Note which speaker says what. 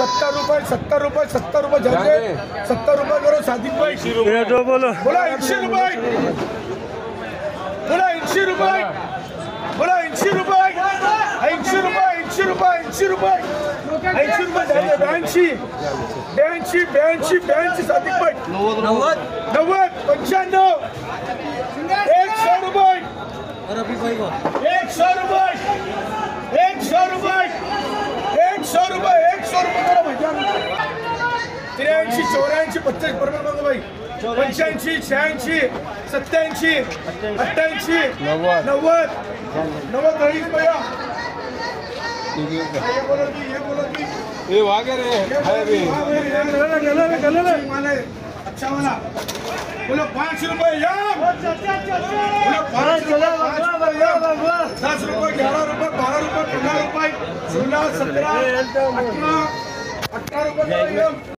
Speaker 1: 70 रुपये 70 रुपये 70 रुपये जाते 70 रुपये करो सादिक भाई
Speaker 2: बोलो
Speaker 1: बोला 80 रुपये बोला 80 रुपये बोला 80 रुपये 80 रुपये 80 रुपये 80 रुपये 80 रुपये झाले 82 सादिक भाई 90 95 100 रुपये 100 रुपये 100 रुपये 100 रुपये 100 रुपये करो भैया 83 84 25 बरोबर बघा भाई 85 86 87 88 90 90 भैया ये बोलो कि
Speaker 3: ये वागे रे है भी
Speaker 1: माले अच्छा वाला बोलो 5 रुपये यार बोलो 5 रुपये 10 रुपये 11 रुपये 12 रुपये 15 रुपये 16 17 18 रुपये